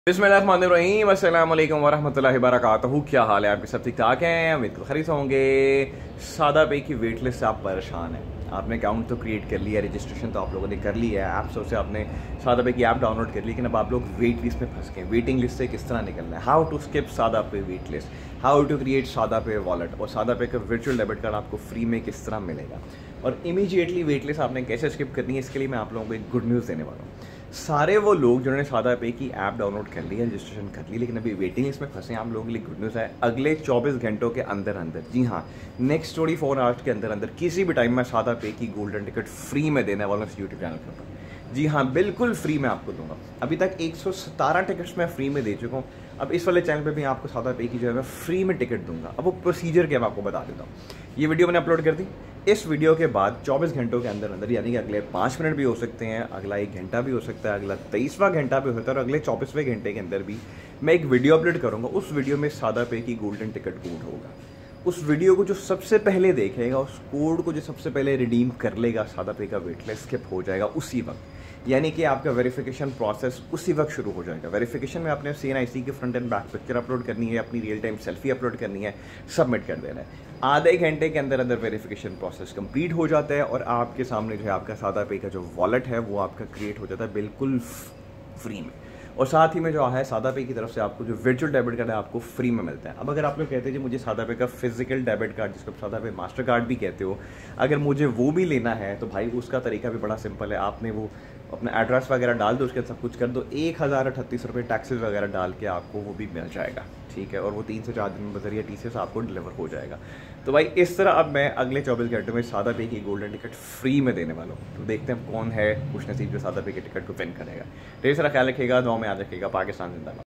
बिस्मिल्लाहिर्रहमानिर्रहीम, अस्सलाम वालेकुम वरहमतुल्लाहि वबरकातुहू। क्या हाल है आपके? सब ठीक ठाक हैं? उम्मीद को खरीद होंगे। सादा पे की वेट लिस्ट से आप परेशान हैं। आपने अकाउंट तो क्रिएट कर लिया, रजिस्ट्रेशन तो आप लोगों ने कर लिया है, ऐप से आपने सादा पे की ऐप डाउनलोड कर ली, लेकिन अब आप लोग वेट लिस्ट में फंस गए। वेटिंग लिस्ट से किस तरह निकलना है, how to skip SadaPay wait list, how to create SadaPay wallet, और सादा पे का वर्चुअल डेबिट कार्ड आपको फ्री में किस तरह मिलेगा, और इमीडिएटली वेट लिस्ट आपने कैसे स्किप करनी है, इसके लिए मैं आप लोगों को एक गुड न्यूज़ देने वाला हूँ। सारे वो लोग जिन्होंने सादा पे की ऐप डाउनलोड कर ली है, रजिस्ट्रेशन कर ली, लेकिन अभी वेटिंग लिस्ट में फंसे हैं, आप लोगों के लिए गुड न्यूज़ है। अगले 24 घंटों के अंदर अंदर, जी हाँ, नेक्स्ट 24 आवर्स के अंदर अंदर किसी भी टाइम में सादा पे की गोल्डन टिकट फ्री में देने वाला हूँ यूट्यूब चैनल के ऊपर। जी हाँ, बिल्कुल फ्री में आपको दूंगा। अभी तक 117 टिकट्स मैं फ्री में दे चुका हूँ। अब इस वाले चैनल पे भी आपको सादा पे की जो है मैं फ्री में टिकट दूंगा। अब वो प्रोसीजर क्या मैं आपको बता देता हूँ। ये वीडियो मैंने अपलोड कर दी। इस वीडियो के बाद 24 घंटों के अंदर अंदर, यानी कि अगले 5 मिनट भी हो सकते हैं, अगला 1 घंटा भी हो सकता है, अगला 23वां घंटा भी हो सकता है, और अगले 24वें घंटे के अंदर भी मैं एक वीडियो अपलोड करूँगा। उस वीडियो में सादा पे की गोल्डन टिकट कोड होगा। उस वीडियो को जो सबसे पहले देखेगा, उस कोड को जो सबसे पहले रिडीम कर लेगा, सादा पे का वेटलिस्ट स्किप हो जाएगा उसी वक्त। यानी कि आपका वेरिफिकेशन प्रोसेस उसी वक्त शुरू हो जाएगा। वेरिफिकेशन में आपने CNIC की front and back picture upload करनी है, अपनी रियल टाइम सेल्फी अपलोड करनी है, सबमिट कर देना है। आधे घंटे के अंदर अंदर वेरिफिकेशन प्रोसेस कंप्लीट हो जाता है, और आपके सामने जो है आपका सादा पे का जो वॉलेट है वो आपका क्रिएट हो जाता है बिल्कुल फ्री में। और साथ ही में जो है सादा पे की तरफ से आपको जो वर्चुअल डेबिट कार्ड है आपको फ्री में मिलता है। अब अगर आप लोग कहते हैं जी मुझे सादा पे का फिजिकल डेबिट कार्ड, जिसको सादा पे मास्टर कार्ड भी कहते हो, अगर मुझे वो भी लेना है तो भाई उसका तरीका भी बड़ा सिंपल है। आपने वो अपना एड्रेस वगैरह डाल दो, उसके सब कुछ कर दो, 1038 रुपये टैक्सेस वगैरह डाल के आपको वो भी मिल जाएगा, ठीक है। और वो 3 से 4 दिन में बजरिया TCS आपको डिलीवर हो जाएगा। तो भाई इस तरह अब मैं अगले 24 घंटों में सादा पे की गोल्डन टिकट फ्री में देने वाला हूँ। तो देखते हैं कौन है खुश नसीब जो सादा पे की टिकट को विन करेगा। ढेर सारा ख्याल रखिएगा, दुआ में याद रखिएगा। पाकिस्तान जिंदाबाद।